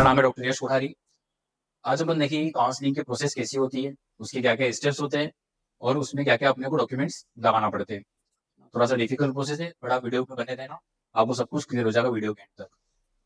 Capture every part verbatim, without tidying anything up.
नाम है डॉक्टर यश कोठारी। आज अपन देखेंगे काउंसलिंग की प्रोसेस कैसी होती है, उसके क्या क्या स्टेप्स होते हैं और उसमें क्या क्या अपने को डॉक्यूमेंट्स लगाना पड़ते हैं। थोड़ा सा डिफिकल्ट प्रोसेस है, बड़ा वीडियो पे बने रहना, आपको सब कुछ क्लियर हो जाएगा वीडियो के एंड तक।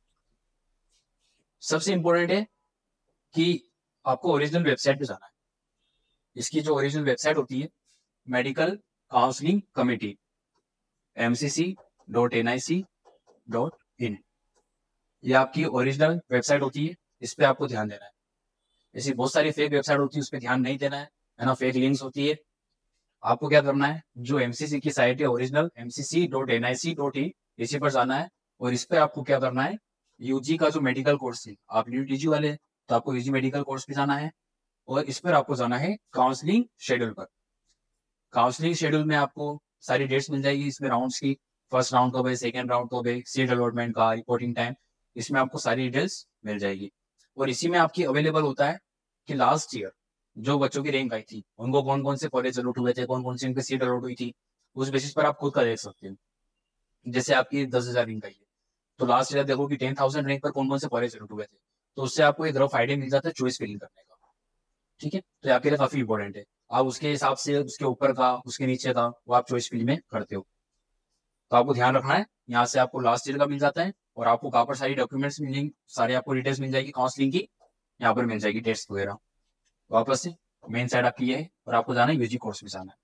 सबसे इंपॉर्टेंट है कि आपको ओरिजिनल वेबसाइट पे जाना है। इसकी जो ओरिजिनल वेबसाइट होती है medical counselling committee M C C dot N I C dot in, ये आपकी ओरिजिनल वेबसाइट होती है। इस पे आपको ध्यान देना है। ऐसी बहुत सारी फेक वेबसाइट होती है, उस पर ध्यान नहीं देना है, है ना। फेक लिंक्स होती है। आपको क्या करना है, जो एमसीसी की साइट है original M C C dot N I C dot in, इसी पर जाना है। और इस पे आपको क्या करना है, यूजी का जो मेडिकल कोर्स है, आप यूजी टीजी वाले तो आपको यूजी मेडिकल कोर्स पे जाना है। और इस पर आपको जाना है काउंसलिंग शेड्यूल पर। काउंसलिंग शेड्यूल में आपको सारी डेट्स मिल जाएगी इसमें, राउंड्स की, फर्स्ट राउंड कब है, सेकेंड राउंड कब है, सीट अलॉटमेंट का, रिपोर्टिंग टाइम, इसमें आपको सारी डिटेल्स मिल जाएगी। और इसी में आपकी अवेलेबल होता है कि लास्ट ईयर जो बच्चों की रैंक आई थी उनको कौन कौन से कॉलेज अलॉट हुए थे, कौन कौन सी उनकी सीट अलॉट हुई थी, उस बेसिस पर आप खुद का देख सकते हैं। जैसे आपकी दस हजार रैंक आई है तो लास्ट ईयर देखो कि टेन थाउजेंड रैंक पर कौन कौन से कॉलेज अलॉट हुए थे, तो उससे आपको एक रफ आइडिया मिल जाता है चॉइस फिलिंग करने का। ठीक है, तो आपके लिए काफी इंपॉर्टेंट है। आप उसके हिसाब से उसके ऊपर का उसके नीचे का वो आप चॉइस फिल में करते हो। तो आपको ध्यान रखना है, यहाँ से आपको लास्ट ईयर का मिल जाता है और आपको कहाँ पर सारी डॉक्यूमेंट्स मिलेंगी, सारी आपको डिटेल्स मिल जाएगी काउंसलिंग की, यहाँ पर मिल जाएगी टेस्ट वगैरह। वापस से मेन साइड आपकी ये है और आपको जाना है यूजी कोर्स में जाना है।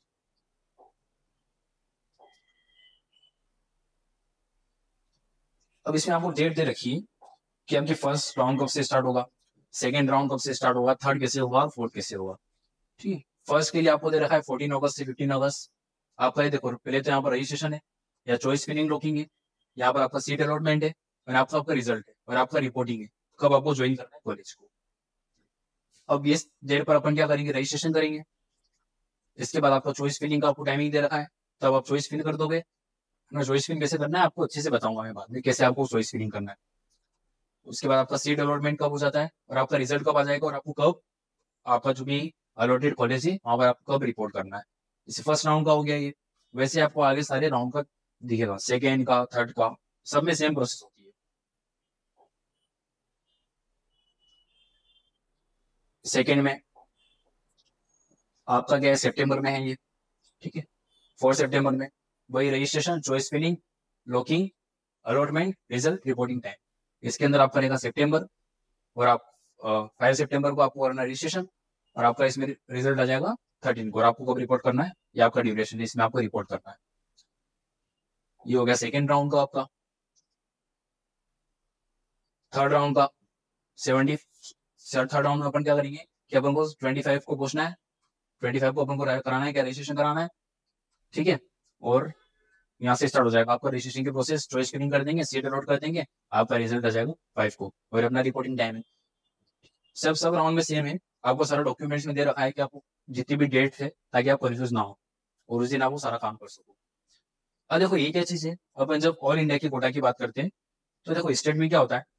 अब इसमें आपको डेट दे रखी है कि आपके फर्स्ट राउंड कब से स्टार्ट होगा, सेकेंड राउंड कब से स्टार्ट होगा, थर्ड कैसे होगा, फोर्थ कैसे होगा। ठीक है, फर्स्ट के लिए आपको दे रखा है फोर्टीन अगस्त से फिफ्टीन अगस्त। आपका ये देखो, पहले तो यहाँ पर रजिस्ट्रेशन है या चॉइस फिलिंग लॉकिंग है, यहाँ पर आपका सीट अलॉटमेंट है और आपका आपका रिजल्ट है और आपका रिपोर्टिंग है, कब आपको ज्वाइन करना है कॉलेज को। अब ये डेट पर अपन क्या करेंगे, रजिस्ट्रेशन करेंगे। इसके बाद आपका चॉइस फिलिंग का आपको टाइमिंग दे रखा है, तब आप चॉइस फिल कर दोगे। मैं चॉइस फिलिंग कैसे करना है आपको अच्छे से बताऊंगा मैं बाद में, कैसे आपको चॉइस फिलिंग करना है। उसके बाद आपका सीट अलॉटमेंट कब हो जाता है और आपका रिजल्ट कब आ जाएगा और आपको कब आपका जो भी अलॉटेड कॉलेज है वहां पर आपको कब रिपोर्ट करना है। जैसे फर्स्ट राउंड का हो गया ये, वैसे आपको आगे सारे राउंड का दिखेगा, सेकेंड का, थर्ड का, सब में सेम प्रोसेस होती है। सेकेंड में आपका क्या है, सितंबर में है ये। ठीक है, फोर सितंबर में वही registration, choice filling, locking, allotment, result, reporting time, इसके अंदर आप करेगा सितंबर। और आप फाइव सितंबर को आपको करना रजिस्ट्रेशन और आपका इसमें रिजल्ट आ जाएगा थर्टीन को। और आपको कब रिपोर्ट करना है, ये आपका ड्यूरेशन है, इसमें आपको रिपोर्ट करना है। ये हो गया सेकेंड राउंड का आपका। थर्ड राउंड का सेवेंटी, थर्ड राउंड में अपन क्या करेंगे कि अपन को ट्वेंटी फाइव को पूछना है, ट्वेंटी फाइव को अपन को कराना है क्या, रजिस्ट्रेशन कराना है। ठीक है, और यहाँ से स्टार्ट हो जाएगा आपका रजिस्ट्रेशन की प्रोसेस, चॉइस फिलिंग कर देंगे, सीट अलॉट कर देंगे, आपका रिजल्ट आ जाएगा फाइव को और अपना रिपोर्टिंग टाइम है। सब सब राउंड में सेम है। आपको सारा डॉक्यूमेंट्स में दे रखा है कि आपको जितनी भी डेट है ताकि आप कंफ्यूज ना हो और उस दिन आप वो सारा काम कर सको। अब देखो ये क्या चीज है, अपन जब ऑल इंडिया की कोटा की बात करते हैं तो देखो स्टेट में क्या होता है,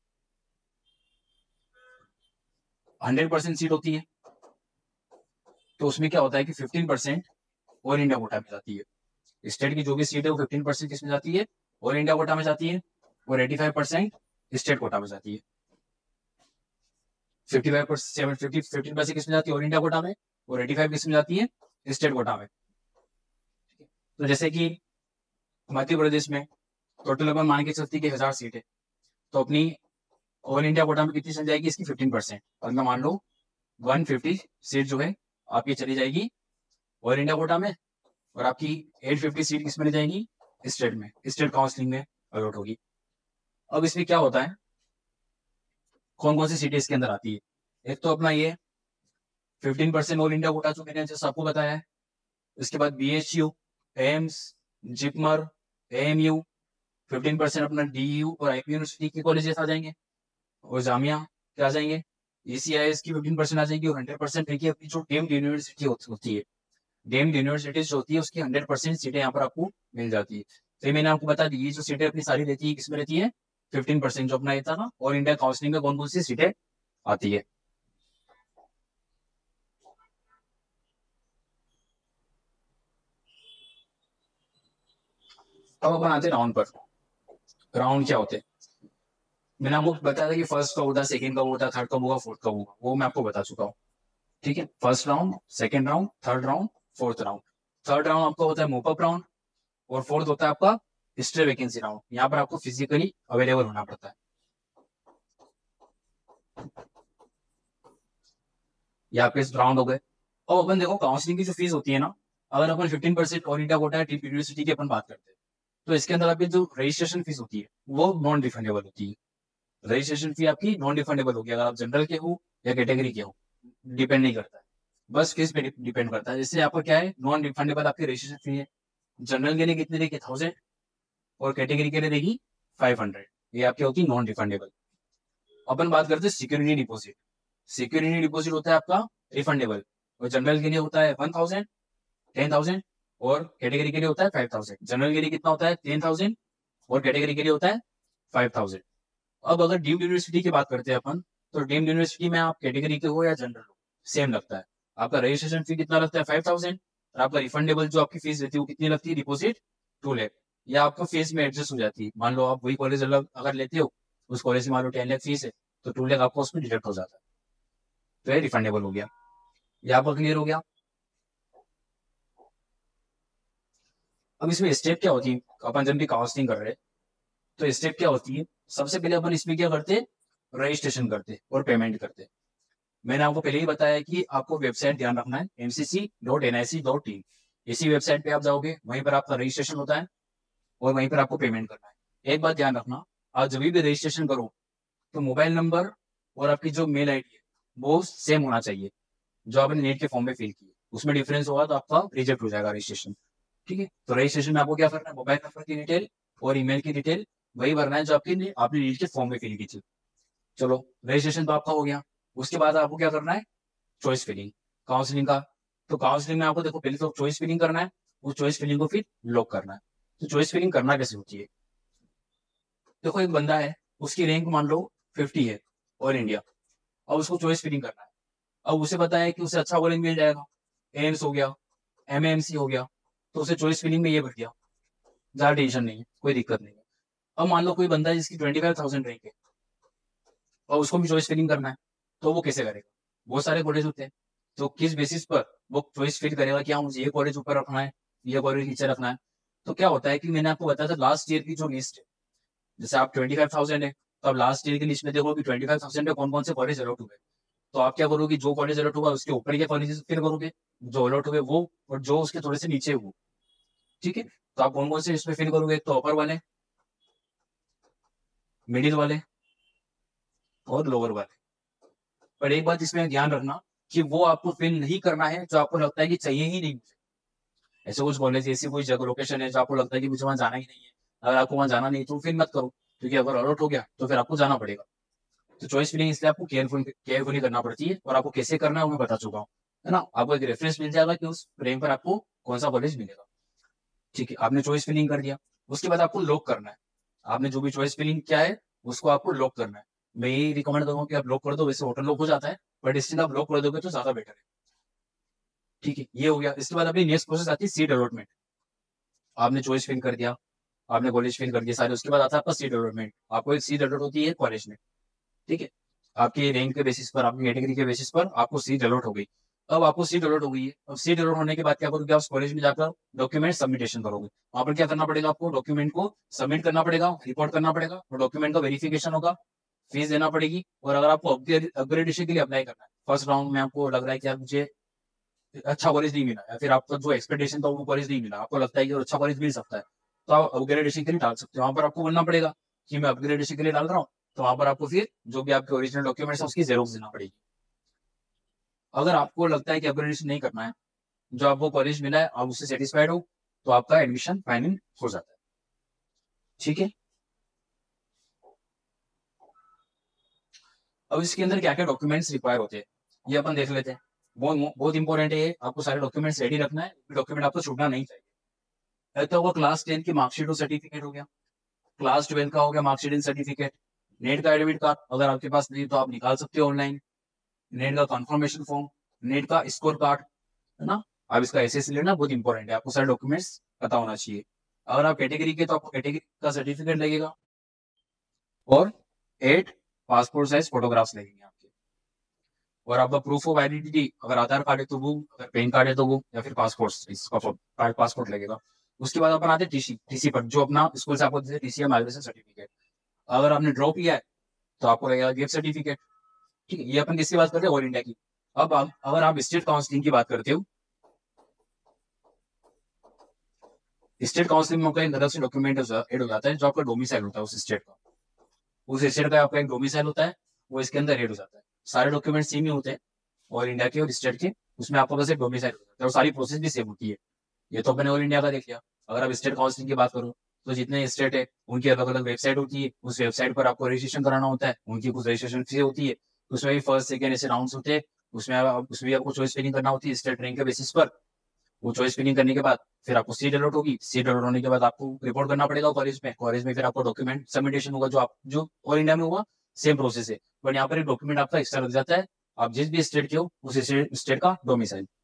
हंड्रेड परसेंट सीट होती है तो उसमें क्या होता है कि fifteen percent all India quota में जाती है। स्टेट की जो भी सीट है वो फिफ्टीन परसेंट किसमें जाती है, ऑल इंडिया कोटा में जाती है। और eighty five percent state quota में जाती है। Fifty five percent fifty fifteen percent किसमें जाती है, ऑल इंडिया कोटा में, और एटी फाइव किसमें जाती है, स्टेट कोटा में। तो जैसे कि मध्य प्रदेश में टोटल अपन मान के चलती है कि हजार सीट है, तो अपनी ऑल इंडिया कोटा में कितनी चल जाएगी इसकी, फिफ्टीन परसेंट। और मैं मान लो वन फिफ्टी सीट जो है आपकी चली जाएगी ऑल इंडिया कोटा में, और आपकी एट फिफ्टी सीट किस में ले जाएगी, स्टेट में, स्टेट काउंसलिंग में अलॉट होगी। अब इसमें क्या होता है, कौन कौन सी सीटें इसके अंदर आती है। एक तो अपना ये fifteen percent all India quota जो मैंने जैसे आपको बताया है। उसके बाद B H U, AIIMS, JIPMER, A M U, fifteen percent अपना डी यू और आई पी यूनिवर्सिटी के कॉलेजेस आ जाएंगे, और जामिया क्या आ जाएंगे, ई सी आई एस की फिफ्टीन परसेंट आ जाएगी। और हंड्रेड परसेंट देखिए अपनी जो डीम्ड यूनिवर्सिटी होती है, डीम्ड यूनिवर्सिटी जो होती है उसकी हंड्रेड परसेंट सीटें यहाँ पर आपको मिल जाती है। तो मैंने आपको बता दी, ये जो सीटें अपनी सारी रहती है किसमें रहती है, फिफ्टीन परसेंट जो अपना रहता ना और इंडिया काउंसलिंग में कौन कौन सी सीटें आती है। अब अपन आते हैं राउंड पर। राउंड क्या होते हैं, मैंने आपको बताया था कि फर्स्ट कब होता है, सेकंड कब होता है, थर्ड कब होगा, फोर्थ कब होगा, वो मैं आपको बता चुका हूँ। ठीक है, first round, second round, third round, fourth round. Third round आपका होता है मोपअप राउंड, और फोर्थ होता है आपका हिस्ट्री वैकेंसी राउंड। यहाँ पर आपको फिजिकली अवेलेबल होना पड़ता है। ये आपके राउंड हो गए। और अपन देखो काउंसलिंग की जो फीस होती है ना, अगर अपन fifteen percent all India quota है टीप यूनिवर्सिटी की अपन बात करते हैं, तो इसके अंदर आपकी जो रजिस्ट्रेशन फीस होती है वो नॉन रिफंडेबल होती है। रजिस्ट्रेशन फी आपकी नॉन रिफंडेबल होगी, अगर आप जनरल के हो या कैटेगरी के हो, डिपेंड नहीं करता है, बस फीस पे डिपेंड करता है। जैसे यहाँ पर क्या है, नॉन रिफंडेबल आपकी रजिस्ट्रेशन फी है। जनरल के लिए कितनी देगी, थाउजेंड, और कैटेगरी के लिए देगी फाइव हंड्रेड। ये आपकी होती है नॉन रिफंडेबल। अपन बात करते हैं सिक्योरिटी डिपॉजिट। सिक्योरिटी डिपॉजिट होता है आपका रिफंडेबल, और जनरल के लिए होता है वन थाउजेंड, टेन थाउजेंड, और कैटेगरी के लिए होता है फाइव थाउजेंड। जनरल के लिए कितना होता है, टेन थाउजेंड, और कैटेगरी के लिए होता है फाइव थाउजेंड। अब अगर डीम्ड यूनिवर्सिटी की बात करते हैं अपन, तो डीम्ड यूनिवर्सिटी में आप कैटेगरी के हो या जनरल हो, सेम लगता है। आपका रजिस्ट्रेशन फी कितना लगता है, फाइव थाउजेंड, और आपका रिफंडेबल जो आपकी फीस रहती है वो कितनी लगती है, डिपॉजिट टू लैख। या आपको फीस में एडजस्ट हो जाती है। मान लो आप वही कॉलेज अलग अगर लेते हो, उस कॉलेज में मान लो टेन लाख फीस है, तो टू लाख आपको उसमें डिडक्ट हो जाता है, तो ये रिफंडेबल हो गया। ये आपका क्लियर हो गया। अब इसमें स्टेप क्या होती है, अपन जब भी काउंसलिंग कर रहे हैं तो स्टेप क्या होती है, सबसे पहले अपन इसमें क्या करते हैं, रजिस्ट्रेशन करते और पेमेंट करते। मैंने आपको पहले ही बताया कि आपको वेबसाइट ध्यान रखना है, M C C dot N I C dot in. इसी वेबसाइट पे आप जाओगे, वहीं पर आपका रजिस्ट्रेशन होता है और वहीं पर आपको पेमेंट करना है। एक बात ध्यान रखना, आप जब भी रजिस्ट्रेशन करो तो मोबाइल नंबर और आपकी जो मेल आई डी है वो सेम होना चाहिए जो आपने नेट के फॉर्म में फिल किए। उसमें डिफरेंस होगा तो आपका रिजेक्ट हो जाएगा रजिस्ट्रेशन। ठीक है, तो रजिस्ट्रेशन में आपको क्या करना है, मोबाइल नंबर की डिटेल और ईमेल की डिटेल वही भरना है जो आपकी आपने नीट के फॉर्म में फिल की थी। चलो, रजिस्ट्रेशन तो आपका हो गया। उसके बाद आपको क्या करना है, चॉइस फिलिंग, काउंसलिंग का। तो काउंसलिंग में आपको देखो पहले तो चॉइस फिलिंग करना है, उस चॉइस फिलिंग को फिर लॉक करना है। तो चॉइस फिलिंग करना कैसे होती है, देखो एक बंदा है, उसकी रैंक मान लो फिफ्टी है ऑल इंडिया, और उसको चॉइस फिलिंग करना है। अब उसे पता है कि उसे अच्छा कॉलेज मिल जाएगा, एम्स हो गया, एम एम सी हो गया, तो उसे चॉइस फिलिंग में ये भर दिया, ज्यादा टेंशन नहीं है, कोई दिक्कत नहीं है। अब मान लो कोई बंदा है जिसकी ट्वेंटी फाइव थाउजेंड रैंक है और उसको भी चॉइस फिलिंग करना है, तो वो कैसे करेगा, बहुत सारे कॉलेज होते हैं, तो किस बेसिस पर वो चॉइस फिल करेगा कि हाँ मुझे ये कॉलेज ऊपर रखना है, ये कॉलेज नीचे रखना है। तो क्या होता है कि मैंने आपको बताया था लास्ट ईयर की जो लिस्ट है, जैसे आप ट्वेंटी फाइव थाउजेंड है, तो आप लास्ट ईयर की लिस्ट में देखो कि ट्वेंटी फाइव थाउजेंड में कौन कौन से कॉलेज अलॉट हुए। तो आप क्या करोगे, जो कॉलेज अलॉट हुआ उसके ऊपर के कॉलेज फिल करोगे, जो अलॉट हुए वो, और जो उसके थोड़े से नीचे वो। ठीक है, तो आप कौन कौन से इसमें फिल करोगे, तो अपर वाले, मिडिल वाले और लोअर वाले। पर एक बात इसमें ध्यान रखना कि वो आपको फिल नहीं करना है जो आपको लगता है कि चाहिए ही नहीं मुझे। ऐसे कुछ कॉलेज, ऐसी कोई जगह लोकेशन है जो आपको लगता है कि मुझे वहां जाना ही नहीं है, अगर आपको वहां जाना नहीं तो फिर मत करो, क्योंकि अगर अलॉट हो गया तो फिर आपको जाना पड़ेगा। तो चॉइस फिलिंग इसलिए आपको केयरफुल केयरफुली करना पड़ती है, और आपको कैसे करना है वो मैं बता चुका हूँ, है ना। आपको एक रेफरेंस मिल जाएगा कि उस रैंक पर आपको कौन सा कॉलेज मिलेगा। ठीक है, आपने चॉइस फिलिंग कर दिया, उसके बाद आपको लॉक करना है। आपने जो भी चॉइस फिलिंग किया है उसको आपको लॉक करना है। मैं यही रिकमेंड करूंगा कि आप लॉक कर दो, वैसे ऑटो लॉक हो जाता है, बट इससे आप लॉक कर दोगे तो ज्यादा बेटर है। ठीक है, ये हो गया। इसके बाद अपनी नेक्स्ट प्रोसेस आती है सीट अलॉटमेंट। आपने चॉइस फिल कर दिया, आपने कॉलेज फिल कर दिया सारे, उसके बाद आता है आपका सीट अलॉटमेंट। आपको एक सीट अलॉट होती है कॉलेज में। ठीक है, आपके रैंक के बेसिस पर, आपकी कैटेगरी के बेसिस पर आपको सीट अलॉट हो गई। अब आपको सीट अलॉट हो गई है, अब सीट अलॉट होने के बाद क्या करोगे, आप कॉलेज में जाकर डॉक्यूमेंट सबमिटेशन करोगे। वहां पर क्या करना पड़ेगा, आपको डॉक्यूमेंट को सबमिट करना पड़ेगा, रिपोर्ट करना पड़ेगा, और डॉक्यूमेंट का वेरिफिकेशन होगा, फीस देना पड़ेगी। और अगर आपको अपग्रेडेशन के लिए अप्लाई करना है, फर्स्ट राउंड में आपको लग रहा है कि यार मुझे अच्छा कॉलेज नहीं मिला, या फिर आपका जो एक्सपेक्टेशन था वो कॉलेज नहीं मिला, आपको लगता है कि अच्छा कॉलेज मिल सकता है, तो आप अपग्रेडेशन के लिए डाल सकते हो। वहां पर आपको बोलना पड़ेगा कि मैं अपग्रेडेशन के लिए डाल रहा हूँ, तो वहां पर आपको फिर जो भी आपके ओरिजिनल डॉक्यूमेंट्स है उसकी जेरोक्स देना पड़ेगी। अगर आपको लगता है कि अपग्रेडेशन नहीं करना है, जो आपको कॉलेज मिला है आप उससे सेटिस्फाइड हो, तो आपका एडमिशन फाइनल हो जाता है। ठीक है, अब इसके अंदर क्या क्या डॉक्यूमेंट्स रिक्वायर होते हैं ये अपन देख लेते हैं। बहुत बहुत इंपॉर्टेंट है, आपको सारे डॉक्यूमेंट्स रेडी रखना है, डॉक्यूमेंट आपको छूटना नहीं चाहिए। तो वो क्लास टेन की मार्कशीट और सर्टिफिकेट हो गया, क्लास ट्वेल्व का हो गया मार्कशीट एंड सर्टिफिकेट, नेट का एडमिट कार्ड अगर आपके पास नहीं तो आप निकाल सकते हो ऑनलाइन, नेट का कंफर्मेशन फॉर्म, नेट का स्कोर कार्ड, है ना। अब इसका एस एस लेना बहुत इंपॉर्टेंट है, आपको सारे डॉक्यूमेंट्स पता होना चाहिए। अगर आप कैटेगरी के तो आपको कैटेगरी का सर्टिफिकेट लगेगा, और एट पासपोर्ट साइज फोटोग्राफ्स लगेंगे आपके। और आपका प्रूफ ऑफ आइडेंटिटी, अगर आधार कार्ड है तो वो, अगर पैन कार्ड है तो वो, या फिर पासपोर्ट साइज का पासपोर्ट लगेगा। उसके बाद अपन आते हैं टीसी, टीसी पर जो अपना स्कूल से आपको टीसी या माइग्रेशन सर्टिफिकेट। अगर आपने ड्रॉप किया है तो आपको लगेगा गिफ्ट सर्टिफिकेट। ठीक है, ये अपन किसकी बात करते हैं, ऑल इंडिया की। अब आप, अगर आप स्टेट काउंसलिंग की बात करते हो, स्टेट काउंसलिंग में एक अलग से डॉक्यूमेंट ऐड हो जाता है जो आपका डोमिसाइल होता है उस स्टेट का। उस स्टेट का आपका एक डोमिसाइल होता है, वो इसके अंदर ऐड हो जाता है। सारे डॉक्यूमेंट सेम ही होते हैं ऑल इंडिया के और स्टेट के, उसमें आपका बस एक डोमिसाइल होता है और सारी प्रोसेस भी सेम होती है। ये तो अपने ऑल इंडिया का देख लिया। अगर आप स्टेट काउंसलिंग की बात करो तो जितने स्टेट है उनकी अलग अलग वेबसाइट होती है, उस वेबसाइट पर आपको रजिस्ट्रेशन कराना होता है, उनकी कुछ रजिस्ट्रेशन फीस होती है। उसमें भी फर्स्ट सेकेंड ऐसे राउंड होते हैं, उसमें आप, उसमें भी आपको चॉइस फिलिंग करना होती है स्टेट रैंक के बेसिस पर। वो चॉइस फिलिंग करने के बाद फिर आपको सीट अलॉट होगी, सीट अलॉट होने के बाद आपको रिपोर्ट करना पड़ेगा कॉलेज में, कॉलेज में फिर आपको डॉक्यूमेंट सबमिटेशन होगा जो आप जो ऑल इंडिया में हुआ सेम प्रोसेस है, बट यहाँ पर एक डॉक्यूमेंट आपका एक्स्ट्रा लग जाता है। आप जिस भी स्टेट के हो उस स्टेट का डोमिसाइल।